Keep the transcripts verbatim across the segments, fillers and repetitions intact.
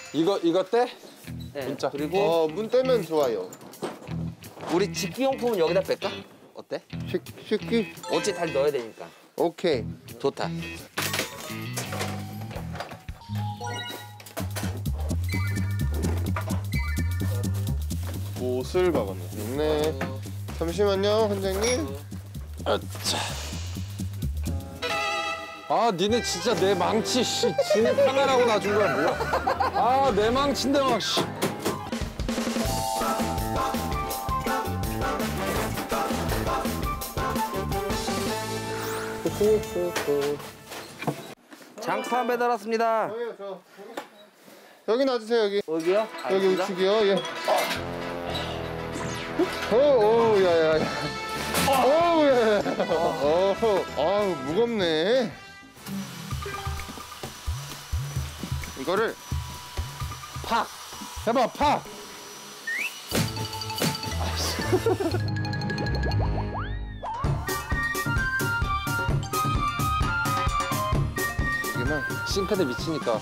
이거 이거 떼? 네. 문자. 그리고 어, 문 떼면 좋아요. 우리 집기용품은 여기다 뺄까? 어때? 식, 식기? 어찌 다 넣어야 되니까. 오케이. 좋다. 못을 박았네. 있네. 잠시만요, 원장님. 아차. 아, 니네 진짜 내 망치, 씨. 지네 카메라고 놔준 거야, 뭐야? 아, 내 망치인데 막, 씨. 장판 배달왔습니다. 여기요, 저. 여기 놔주세요, 여기. 여기요? 여기 알겠습니다. 우측이요, 예. 오, 오, 야, 야, 야. 오, 야, 야. 어, 아우, 무겁네. 이거를 팍! 해봐, 팍! 여기만. 싱크대 미치니까.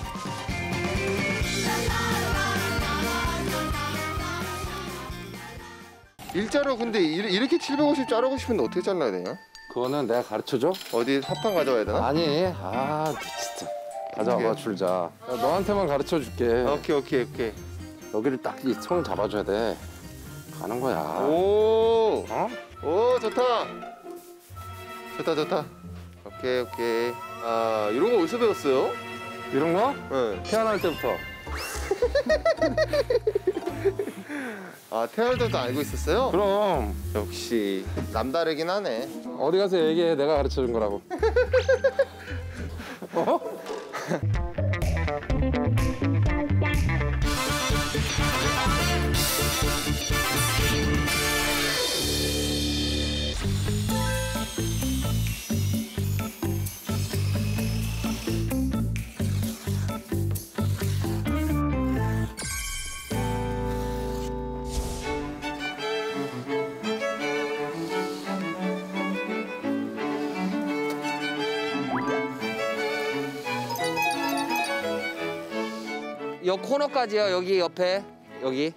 일자로 근데 이- 이렇게 칠백오십 자르고 싶은데 어떻게 잘라야 되냐? 그거는 내가 가르쳐줘? 어디 합판 가져와야 되나? 아니, 아, 진짜. 가져와봐, 어떻게? 줄자. 야, 너한테만 가르쳐 줄게. 오케이, 오케이, 오케이. 여기를 딱 이 손 잡아줘야 돼. 가는 거야. 오, 어? 오, 좋다. 좋다, 좋다. 오케이, 오케이. 아, 이런 거 어디서 배웠어요? 이런 거? 네. 태어날 때부터. 아, 태어날 때부터 알고 있었어요? 그럼. 역시 남다르긴 하네. 어디 가서 얘기해. 내가 가르쳐 준 거라고. 어? 여 코너까지요. 여기 옆에. 여기.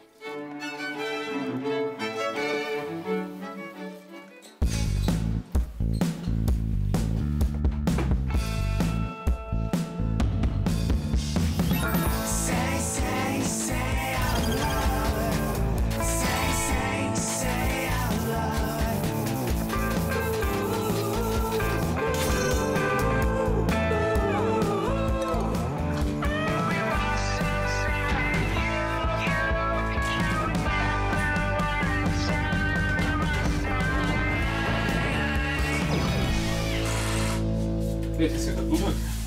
네, 됐습니다. 두 분.